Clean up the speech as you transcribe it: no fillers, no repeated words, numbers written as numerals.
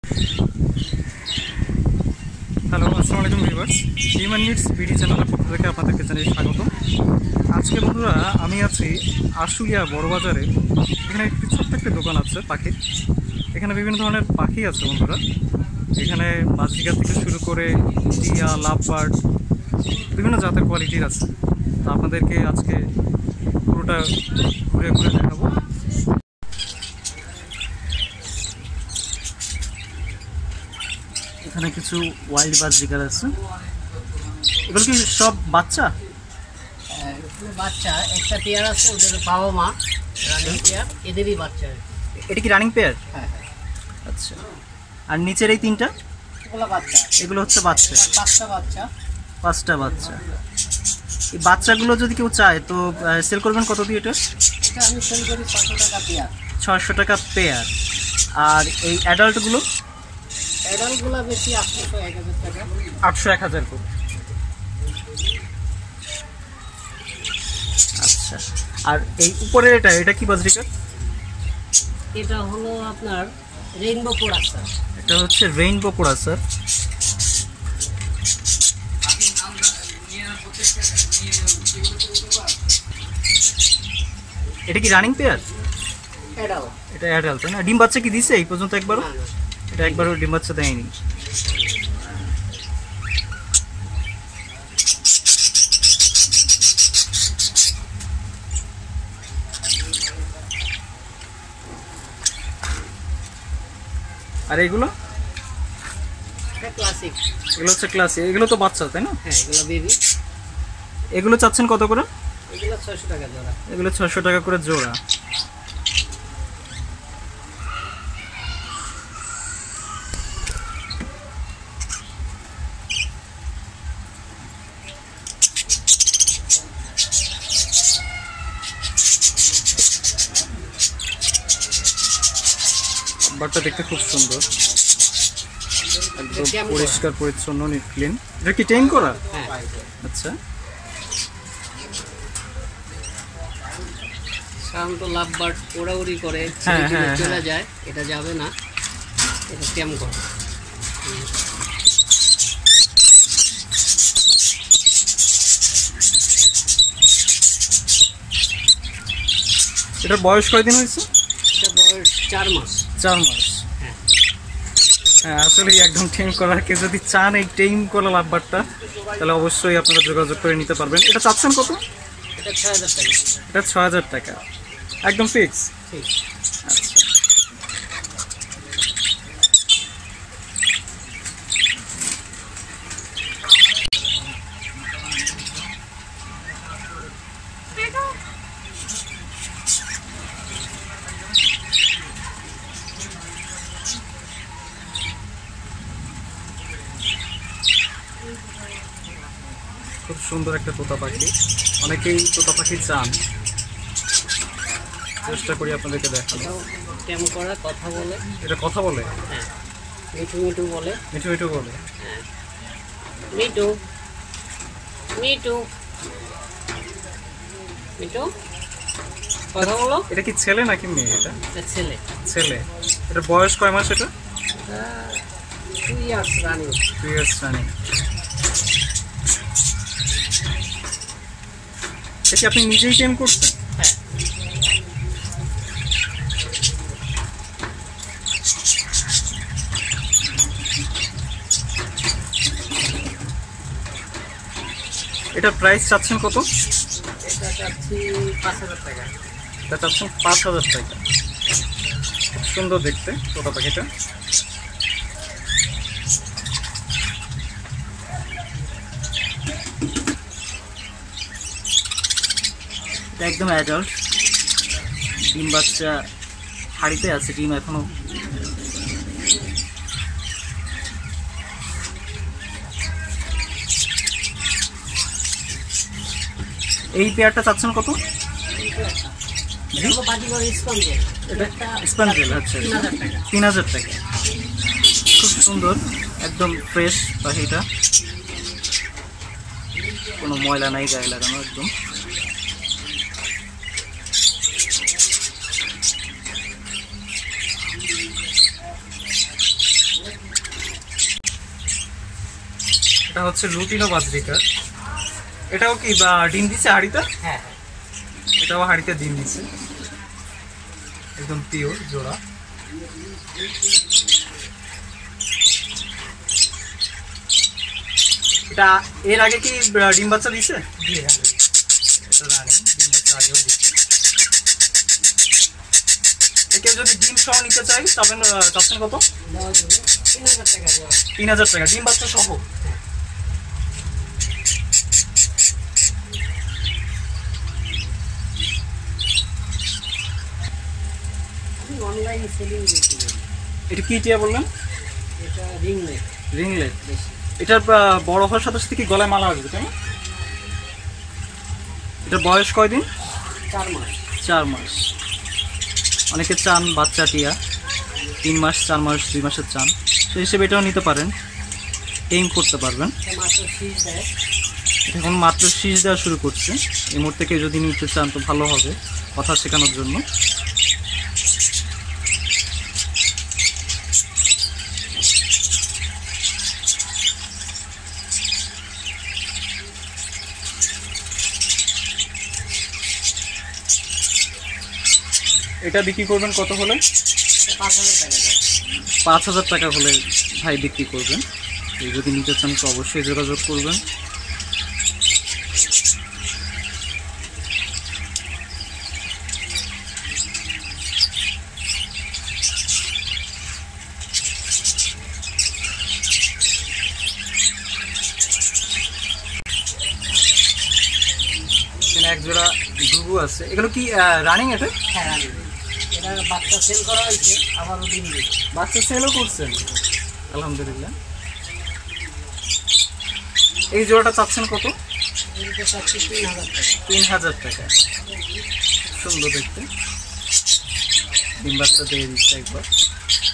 Hello, আসসালামু আলাইকুম viewers. Human needs BD চ্যানেলের পক্ষ থেকে আপনাদেরকে জানাই স্বাগত। আজকে বন্ধুরা আমি আছি আশুলিয়া বড়বাজারে। এখানে একটি ছোট্ট একটি দোকান আছে পাখির। এখানে বিভিন্ন ধরনের পাখি আছে বন্ধুরা। এখানে বাজরিকা থেকে শুরু করে টিয়া, লাভবার্ড, বিভিন্ন জাতের কোয়ালিটির আছে। তো আপনাদেরকে আজকে পুরোটা ঘুরে ঘুরে দেখাবো। এখানে কিছু ওয়াইল্ড বাজরিকার আছে। এগুলো কি সব বাচ্চা? বাচ্চা একটা পেয়ার আছে, ওদের বাবা মা রানিং পেয়ার, এদেরই বাচ্চা। এটা কি রানিং পেয়ার? হ্যাঁ হ্যাঁ। আচ্ছা, আর নিচের এই তিনটা এগুলো বাচ্চা। এগুলো হচ্ছে বাচ্চা। পাঁচটা বাচ্চা। পাঁচটা বাচ্চা। এই বাচ্চাগুলো যদি কেউ চায় তো সেল করবেন কত দিয়ে? এটা আমি সেল করি 600 টাকা পেয়ার। 600 টাকা পেয়ার। আর এই অ্যাডাল্টগুলো? অ্যাডাল্টগুলো বেশি 800-1000 টাকা। 800-1000 করে। আচ্ছা, আর এই উপরের এটা কি বাজরিকা? এটা হলো আপনার রেইনবো কোরাস স্যার। এটা হচ্ছে রেইনবো কোরাস স্যার। এটা কি রানিং পেয়ার? অ্যাডাল্ট। এটা অ্যাডাল্ট তাই না? ডিম বাচ্চা কি দিছে এই পর্যন্ত একবারও? এটা একবারও ডিম বাচ্চা দেয়নি। আর এগুলো? এটা ক্লাসিক। এগুলো হচ্ছে ক্লাসিক। এগুলো তো বাচ্চা তাই না? হ্যাঁ, এগুলো বেবি। এগুলো চাচ্ছেন কত করে? এগুলো 600 টাকা জোড়া। এগুলো 600 টাকা করে জোড়া। বাটটা দেখতে খুব সুন্দর, একদম পরিষ্কার পরিচ্ছন্ন, নিট ক্লিন। এটা কি টেম করা? হ্যাঁ। আচ্ছা, সাধারণত লাভবার্ড ওড়াউড়ি করে চলে যায়, এটা যাবে না, এটা টেম করে। এটার বয়স কয়দিন হয়েছে? এটা বয়স 4 মাস। 4 মাস। হ্যাঁ, আসলে একদম টেম করা। কেউ যদি চান এই টেম করা লাভবারটা, তাহলে অবশ্যই আপনারা যোগাযোগ করে নিতে পারবেন। এটা চাচ্ছেন কত? এটা 6000 টাকা। এটা 6000 টাকা একদম ফিক্স? ঠিক। আচ্ছা, খুব সুন্দর একটা তোতা পাখি। অনেকেই তোতা পাখি চান, চেষ্টা করি আপনাদেরকে দেখানো। টেম করা, কথা বলে। এটা কথা বলে? হ্যাঁ, মিঠু মিঠু বলে। মিঠু মিঠু বলে? হ্যাঁ, মিঠু মিঠু মিঠু কথা বলো। এটা কি ছেলে নাকি মেয়ে? এটা ছেলে। ছেলে। এটার বয়স কয় মাস? এটা 2 ইয়ার্স রানিং। 2 years running. এটা কি আপনি নিজেই টেম করছেন? হ্যাঁ। এটা প্রাইস চাচ্ছেন কত? এটা চাচ্ছি 5000 টাকা। এটা চাচ্ছেন 5000 টাকা। খুব সুন্দর দেখতে তোতা পাখিটা। এটা একদম অ্যাডাল্ট। ডিম বাচ্চা হাড়িতে আছে, ডিম এখনো। এই পেয়ারটা চাচ্ছেন কত? স্পঞ্জেল। আচ্ছা, 3000 টাকা। খুব সুন্দর, একদম ফ্রেশ পাখিটা, কোনো ময়লা নাই গায়ে লাগানো একদম। এটা হচ্ছে লুটিনো বাজরিকা। এটাও কি ডিম দিছে হাড়িতে? হ্যাঁ, এটাও হাড়িতে ডিম দিছে, একদম পিওর জোড়া। এটা এর আগে কি ডিম বাচ্চা দিছে? এটা রানি, ডিম বাচ্চা আগেও দিচ্ছে। কেউ যদি ডিম সহ নিতে চাই তখন চাচ্ছেন কত? 3000 টাকা ডিম বাচ্চা সহ। অনলাইন সেলিং করতে পারি। এটা কি টিয়া বললেন? এটা রিংলেট। রিংলেট। এটার বড় হওয়ার সাথে সাথে কি গলায় মালা আসবে তাই না? এটার বয়স কয়দিন? 4 মাস। 4 মাস। অনেকে চান বাচ্চা টিয়া 3 মাস, 4 মাস, 2 মাসের চান, সেই হিসেবে এটাও নিতে পারেন, এইম করতে পারবেন। মাত্র শীষ দেয়। এটা এখন মাত্র শীষ দেওয়া শুরু করছে। এই মুহূর্তে কেউ যদি নিতে চান তো ভালো হবে কথা শেখানোর জন্য। এটা বিক্রি করবেন কত হলে? 5000 টাকা। 5000 টাকা হলে ভাই বিক্রি করবেন। এই যদি নিতে চান তো অবশ্যই যোগাযোগ করবেন। এক জোড়া ডুবু আছে। এগুলো কি রানিং? এটা হ্যাঁ, রানি। এটা বাচ্চা সেল করা হয়েছে, আবারও ডিম দিচ্ছে। বাচ্চা সেলও করছেন? আলহামদুলিল্লাহ। এই জোড়াটা চাচ্ছেন কত? এটা চাচ্ছি 3000 টাকা। 3000 টাকা। সুন্দর দেখতে, ডিম বাচ্চা দিয়ে দিচ্ছে একবার।